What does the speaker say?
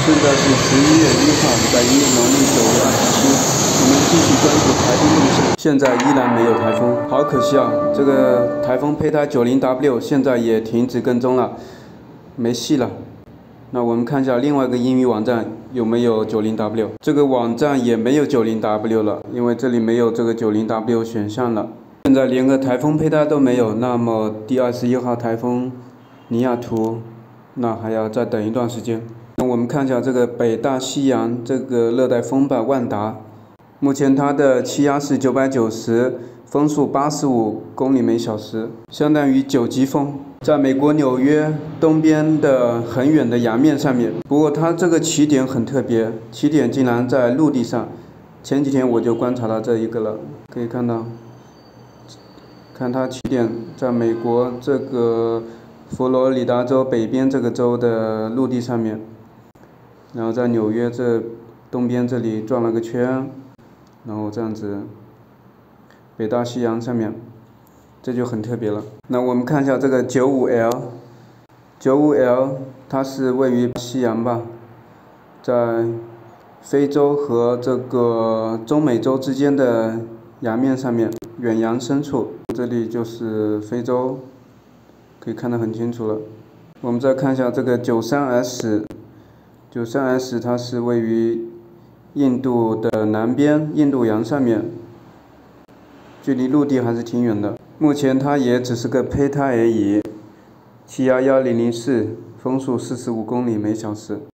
现在是11月1号，礼拜一，农历9月27。我们继续关注台风路线。现在依然没有台风，好可惜啊！这个台风胚胎 90W 现在也停止跟踪了，没戏了。那我们看一下另外一个英语网站有没有 90W， 这个网站也没有 90W 了，因为这里没有这个 90W 选项了。现在连个台风胚胎都没有，那么第21号台风尼亚图，那还要再等一段时间。那我们看一下这个北大西洋这个热带风暴万达，目前它的气压是990，风速85公里每小时，相当于9级风，在美国纽约东边的很远的洋面上面。不过它这个起点很特别，起点竟然在陆地上。前几天我就观察到这一个了，可以看到，看它起点在美国这个佛罗里达州北边这个州的陆地上面。然后在纽约这东边这里转了个圈，然后这样子，北大西洋上面，这就很特别了。那我们看一下这个95L，95L 它是位于西洋吧，在非洲和这个中美洲之间的洋面上面，远洋深处，这里就是非洲，可以看得很清楚了。我们再看一下这个93S，93S 它是位于印度的南边，印度洋上面，距离陆地还是挺远的。目前它也只是个胚胎而已，气压1004，风速45公里每小时。